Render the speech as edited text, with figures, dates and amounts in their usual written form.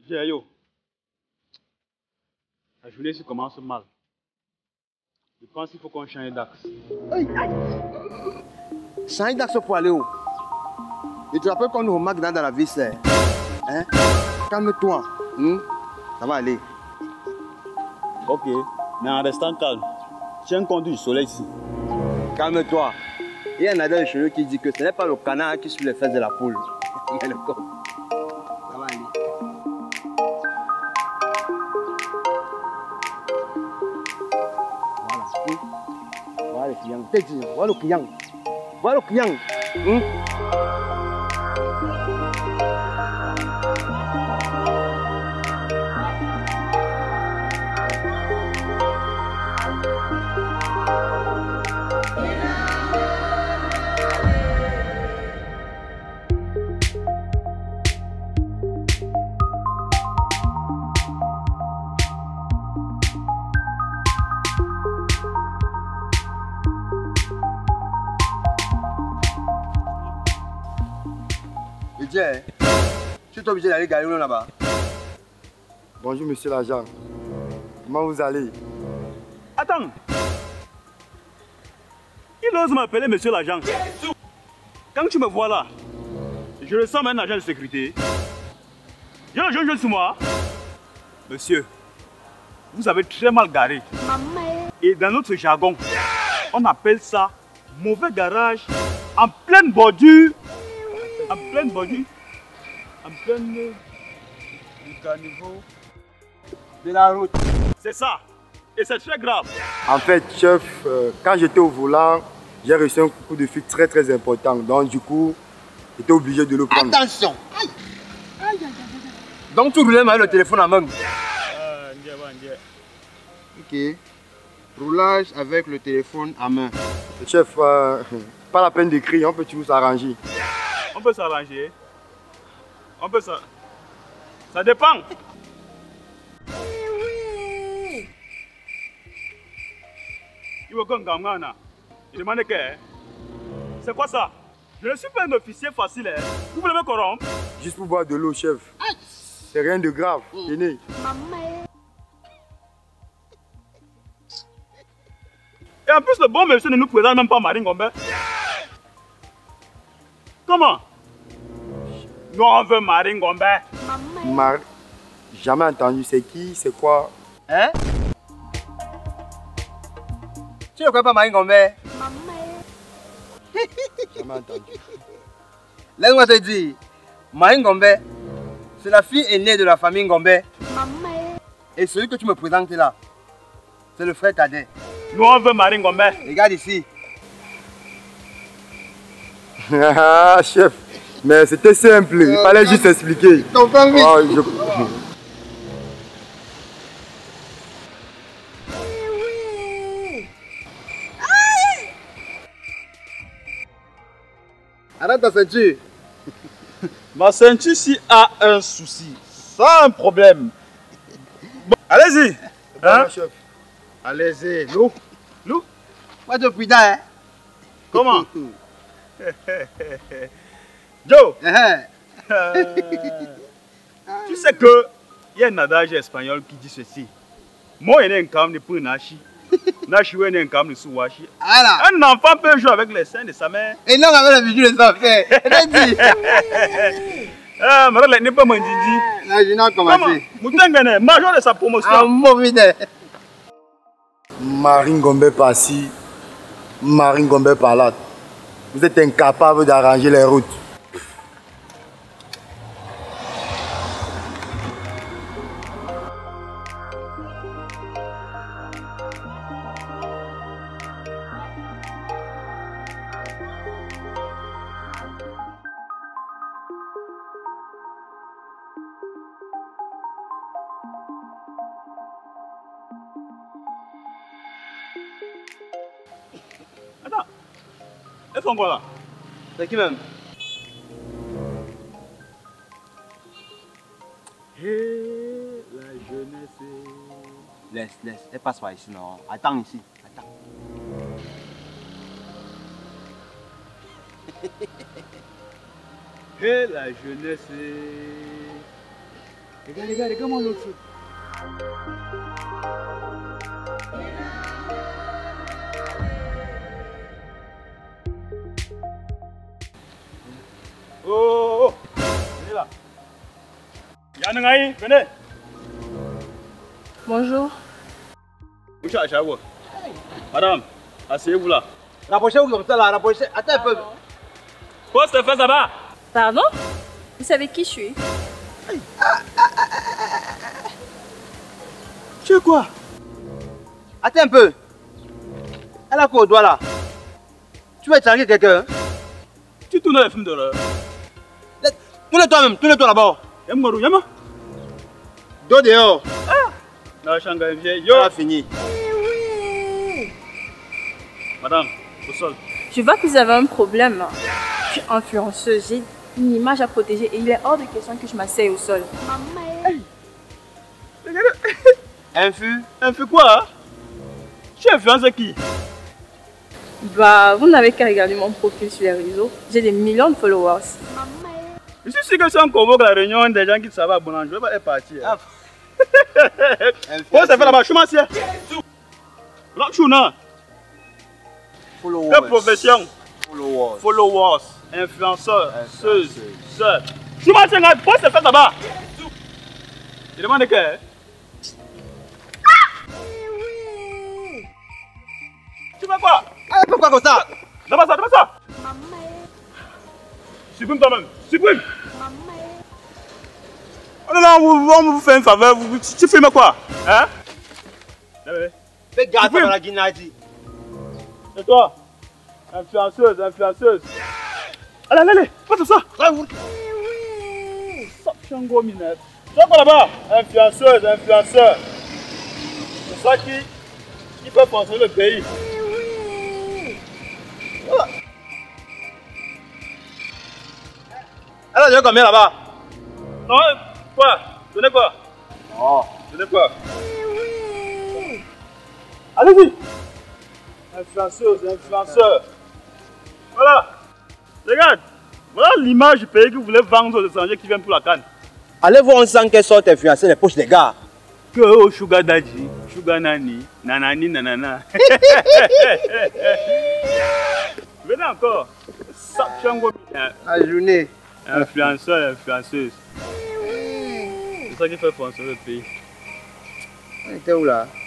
Yo, la journée se commence mal. Je pense qu'il faut qu'on change d'axe. Change d'axe pour aller où? Et tu te rappelles qu'on nous remarque dans la vie, c'est. Hein? Calme-toi. Ça va aller. Ok, mais en restant calme. Tiens compte du soleil ici. Calme-toi. Il y a un adage de cheveux qui dit que ce n'est pas le canard qui suit les fesses de la poule. Mais le corps. Ça va aller. Voilà. Voilà le client. T'es dit, voilà le client. Voilà le client. Tu es obligé d'aller garer là-bas. Bonjour monsieur l'agent. Comment vous allez? Attends. Il ose m'appeler monsieur l'agent. Quand tu me vois là, je ressemble à un agent de sécurité. Il y a un jeune sur moi. Monsieur, vous avez très mal garé. Et dans notre jargon, on appelle ça mauvais garage en pleine bordure. En pleine bordure. En pleine du caniveau de la route. C'est ça. Et c'est très grave. En fait, chef, quand j'étais au volant, j'ai reçu un coup de fil très important. Donc du coup, j'étais obligé de le prendre. Attention. Donc tu roulais avec le téléphone en main. Ok. Roulage avec le téléphone en main. Chef, pas la peine d'écrire, on peut toujours s'arranger. On peut s'arranger. On peut ça. Ça dépend. Il veut qu'on gagne. Il demande que. C'est quoi ça? Je ne suis pas un officier facile. Hein. Vous voulez me corrompre? Juste pour boire de l'eau, chef. C'est rien de grave. Tenez. Et en plus, le bon monsieur ne nous présente même pas Marine Gombe. Comment? Nous on veut Marine Gombe. Jamais entendu. C'est qui? C'est quoi? Hein? Tu ne connais pas Marine Gombe? Jamais entendu. Laisse-moi te dire. Marine Gombe, c'est la fille aînée de la famille Gombe. Et celui que tu me présentes là, c'est le frère cadet. Nous on veut Marine Gombe. Regarde ici. Ah, chef. Mais c'était simple, il fallait juste expliquer. Comprends vite. Arrête ta ceinture. Ma ceinture ici a un souci. Sans un problème. Bon, allez-y. Hein? Chef. Allez-y. Lou. Moi je suis là, hein. Comment? Joe. Tu sais que il y a un adage espagnol qui dit ceci. Moi, il y a un cam de pour nachi. Nachi, il y a un cam de souwachi. Un enfant peut jouer avec les seins de sa mère. Et non, avec la virgule de sa fête. Ah, mais n'est pas mon didi. Non, je n'ai commencé. Moutengane, major de sa promotion. Ah, mauvais. Marine Gombe par-ci, Marine Gombe par-là. Vous êtes incapable d'arranger les routes. Attends. Elles font quoi là? C'est qui même? Hey, la jeunesse. Laisse, elle passe par ici, non. Attends ici, attends. Hey, la jeunesse. Regarde-moi l'autre. Oh, venez là. Yanengaï, venez. Bonjour. Madame, asseyez-vous là. Rapprochez-vous comme ça là, rapprochez. Attends un peu. Pose tes fesses là-bas. Pardon? Vous savez qui je suis? Tu es quoi? Attends un peu. Elle a quoi au doigt là? Tu vas étrangler quelqu'un? Tu tournes les films d'horreur. Tourne-toi toi-même, tourne-toi là-bas. Yama. Dos dehors. Non, Shanga, viens. On a fini. Madame, au sol. Je vois que vous avez un problème. Je suis influenceuse, j'ai une image à protéger et il est hors de question que je m'asseye au sol. Un fût quoi hein? Tu influences qui? Bah, vous n'avez qu'à regarder mon profil sur les réseaux. J'ai des millions de followers. Je suis sûr que si on convoque la réunion des gens qui savent à Boulanger, je vais partir. Quoi ça fait là-bas? Je suis massé. Là, je suis là. Quelle profession? Followers. Influenceurs. Seuls. Je suis massé. Quoi ça fait là-bas? Je demande que. Tu fais quoi? Pourquoi comme ça? D'abord ça. Supprime toi-même. Supprime. Oh non, on vous fait une faveur. Tu filmes quoi? Hein? Fais gaffe à la guinadi. C'est toi? Influenceuse. Allez, passe ça. Chango minette. Tu vois quoi là-bas? Influenceur. C'est ça qui peut fonctionner le pays. Voilà. Elle a déjà combien là-bas? Non, quoi? Donnez quoi? Donnez quoi? Allez-y! Influenceur. Voilà. Regarde. Voilà l'image du pays que vous voulez vendre aux étrangers qui viennent pour la canne. Allez voir ensemble quelle sorte d'influencer les poches des gars. Que oh, Sugar Daddy, Sugar Nani, nanani nanana. Venez encore. La journée. Influenceuse. C'est ça qui fait penser le pays. On était où là?